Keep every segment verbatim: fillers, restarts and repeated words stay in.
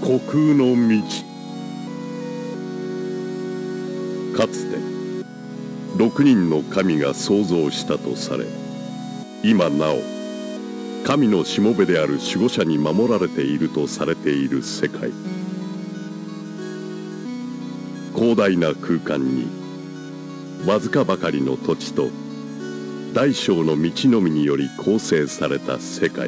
虚空の道。かつて六人の神が創造したとされ、今なお神のしもべである守護者に守られているとされている世界。広大な空間にわずかばかりの土地と大小の道のみにより構成された世界。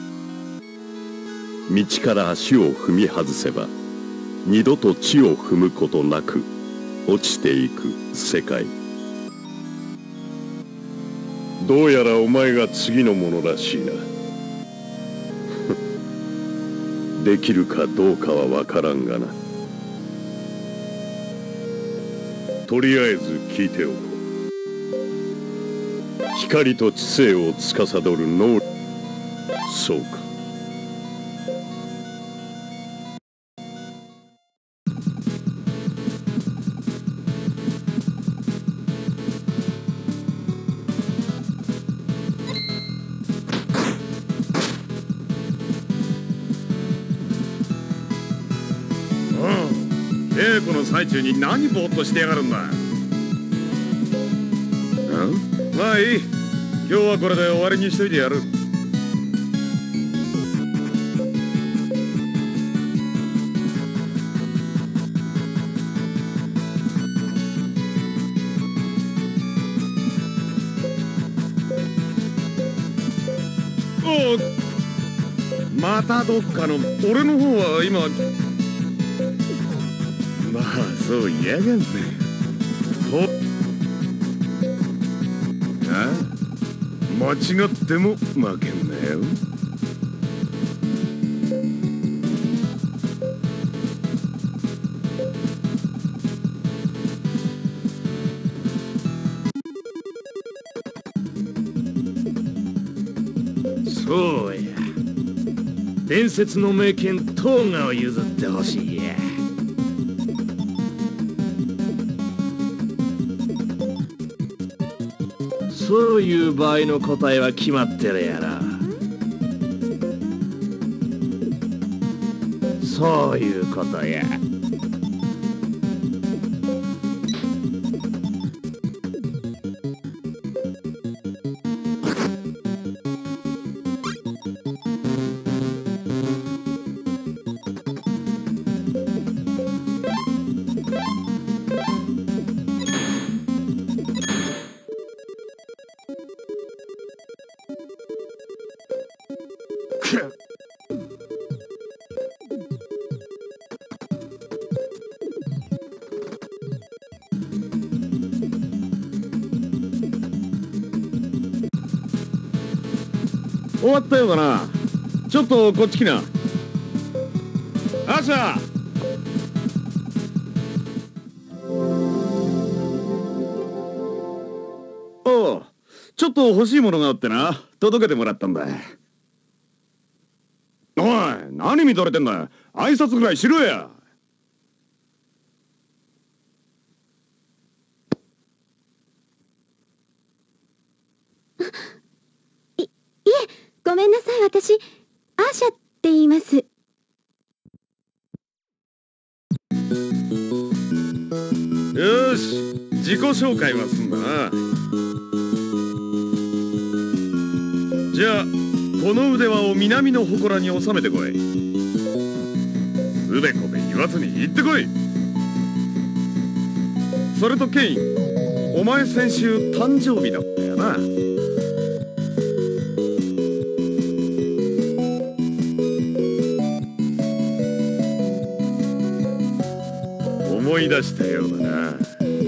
道から足を踏み外せば二度と地を踏むことなく落ちていく世界。どうやらお前が次のものらしいな。できるかどうかは分からんがな。とりあえず聞いておこう。光と知性を司る能力。そうか。 稽古の最中に何ぼーっとしてやがるんだ。ん？まあいい。今日はこれで終わりにしといてやる。おお、またどっかの。俺の方は今。まあそう嫌がんね。とああ、間違っても負けんなよ。そうや、伝説の名剣トーガを譲ってほしいや。そういう場合の答えは決まってるやろ。そういうことや。終わったようだな。ちょっとこっち来な。アシャ。おう、ちょっと欲しいものがあってな、届けてもらったんだ。おい、何見とれてんだ。挨拶ぐらいしろや。 い、いえ、ごめんなさい。私アーシャって言います。 よし、自己紹介はすんだな。じゃあこの腕輪を南の祠に収めてこい。すべこべ言わずに行ってこい。それとケイン、お前先週誕生日だったよな。思い出したようだな。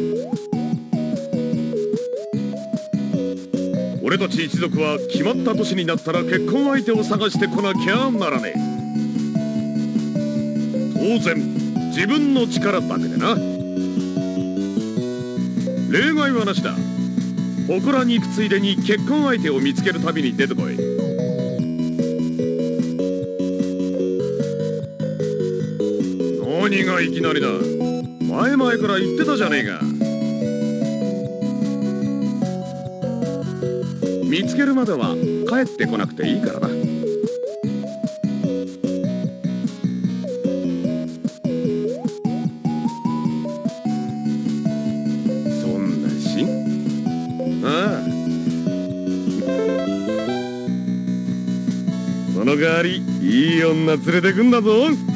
俺たち一族は決まった年になったら結婚相手を探してこなきゃならねえ。当然自分の力だけでな。例外はなしだ。祠に行くついでに結婚相手を見つける旅に出てこい。何がいきなりだ。前々から言ってたじゃねえか。見つけるまでは帰ってこなくていいからな。 の代わりいい女連れてくんだぞ。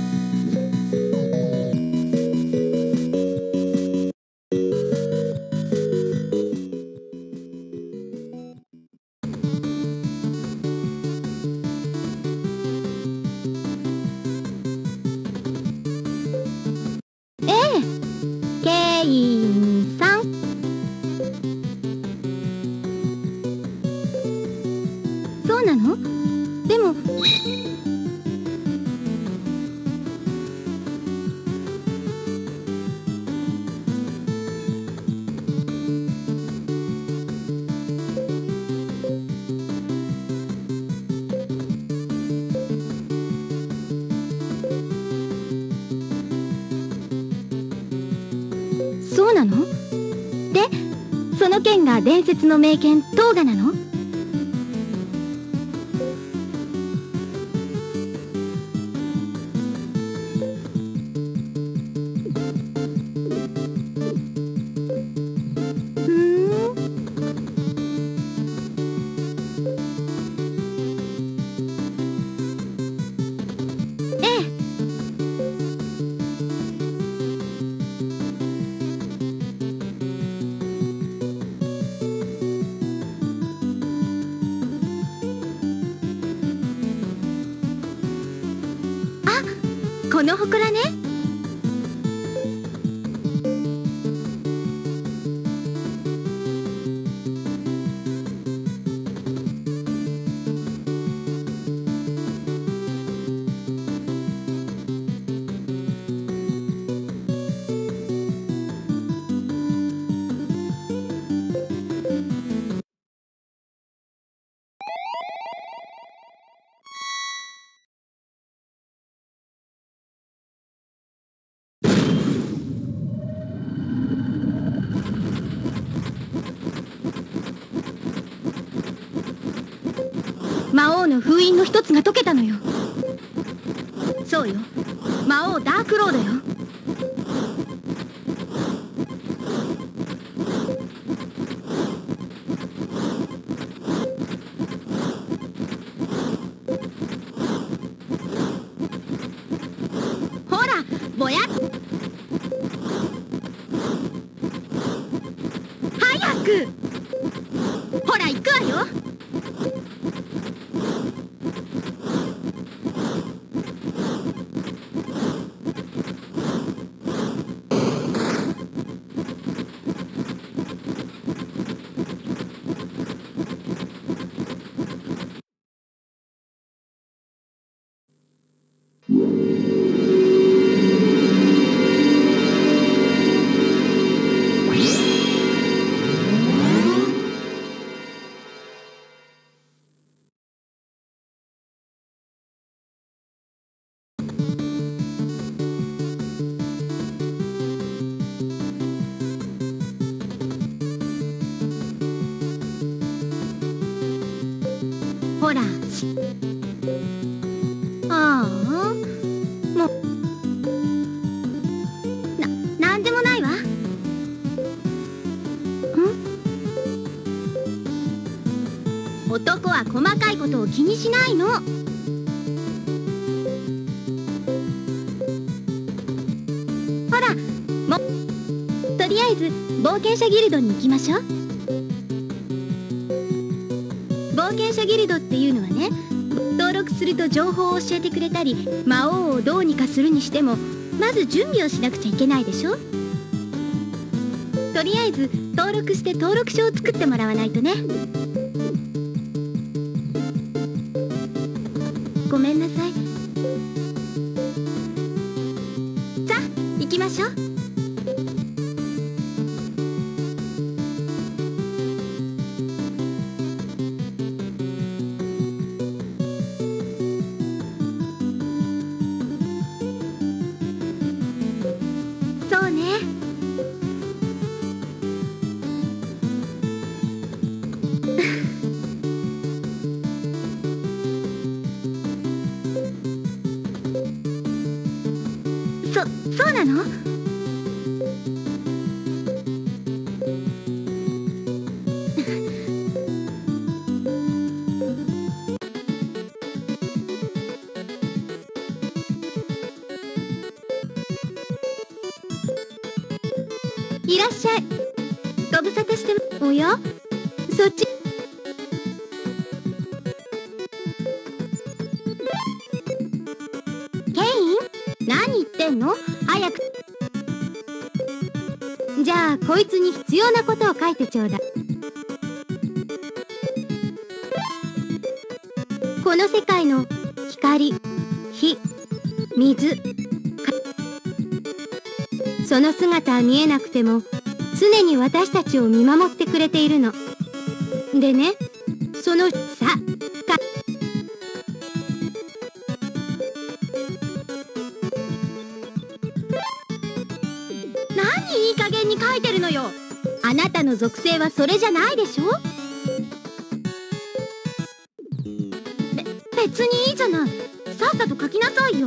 ケインさん。そうなの？でもそうなの？で、その剣が伝説の名剣トーガなの？この祠ね。魔王の封印の一つが解けたのよ。そうよ、魔王ダークロードよ。ほらぼやっ、早くほら行くわよ。ほら、ああ、もうな、なんでもないわ。ん？男は細かいことを気にしないの。ほら、もとりあえず冒険者ギルドに行きましょう。冒険者ギルドっていうのはね、登録すると情報を教えてくれたり、魔王をどうにかするにしてもまず準備をしなくちゃいけないでしょ。とりあえず登録して登録書を作ってもらわないとね。ごめんなさい。さあ行きましょう。そうね。そ、そうなの？ いらっしゃい。ご無沙汰して。おや、そっち。ケイン、何言ってんの？早く。じゃあこいつに必要なことを書いてちょうだい。この世界の光、火、水、その姿は見えなくても常に私たちを見守ってくれているの。でね、そのさか何いい加減に書いてるのよ。あなたの属性はそれじゃないでしょ。べ別にいいじゃない。さっさと書きなさいよ。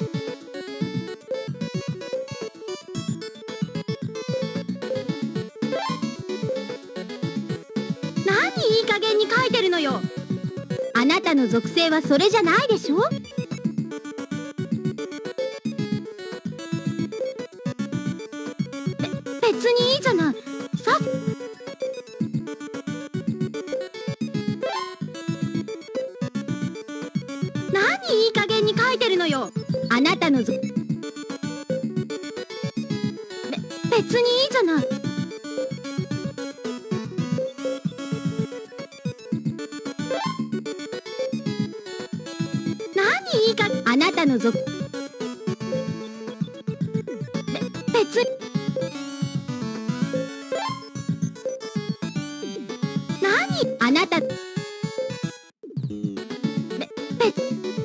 いい加減に書いてるのよ。あなたの属性はそれじゃないでしょ。べ別にいいじゃない。さ何いい加減に書いてるのよ。あなたの属べ別にいいじゃない。いいか、あなたの属べ別何あなたべ別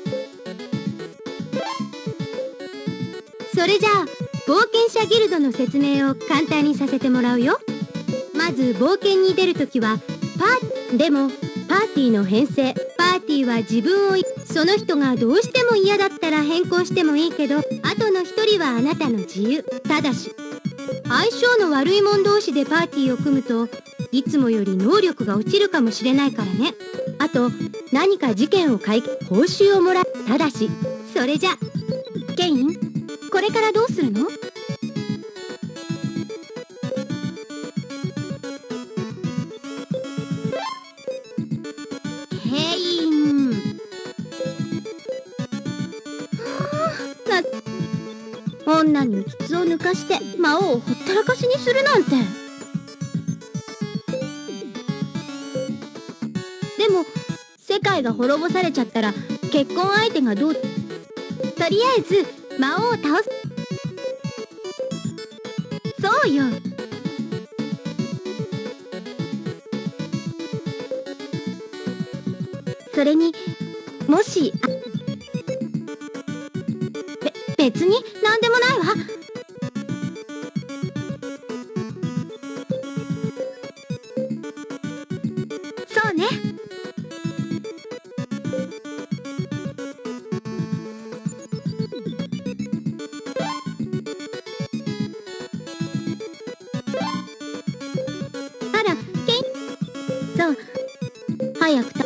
それじゃあ冒険者ギルドの説明を簡単にさせてもらうよ。まず冒険に出るときはパーでもパーティーの編成、パーティーは自分をその人がどうしても嫌だったら変更してもいいけど、あとの一人はあなたの自由。ただし相性の悪い者同士でパーティーを組むといつもより能力が落ちるかもしれないからね。あと何か事件を解決、報酬をもらう。ただしそれじゃケイン、これからどうするの？ケイン、女にうつつを抜かして魔王をほったらかしにするなんて。でも世界が滅ぼされちゃったら結婚相手がどう？とりあえず魔王を倒す。そうよ。それにもしあべ別に何でもないわ。そうね。あら、ケイン。そう、早くた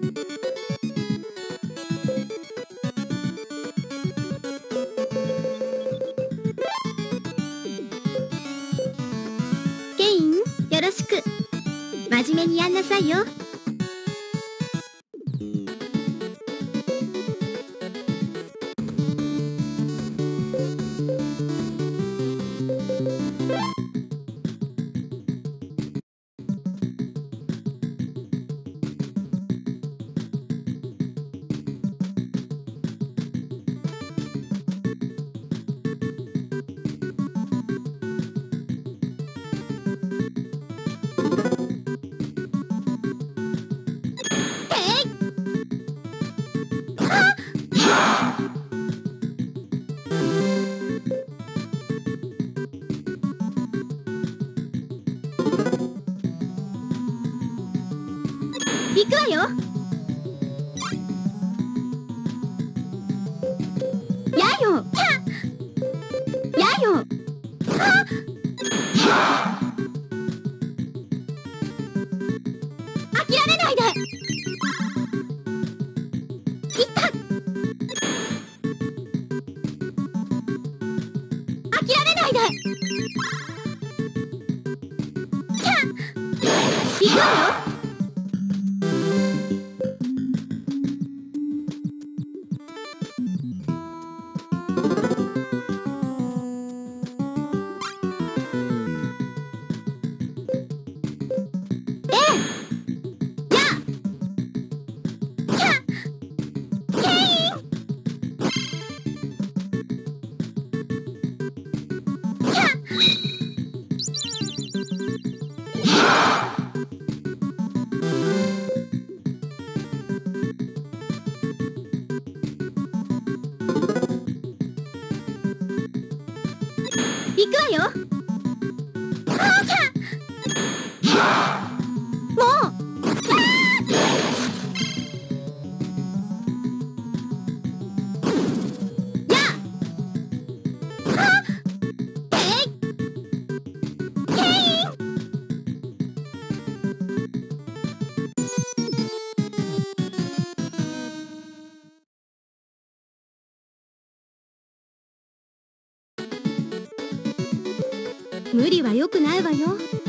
よろしく。真面目にやんなさいよ。行くわよ。やよ。やよ。諦めないで。いった。諦めないで。 行くわよ。行くわよ。もう。やあ。えい。けい。無理は良くないわよ。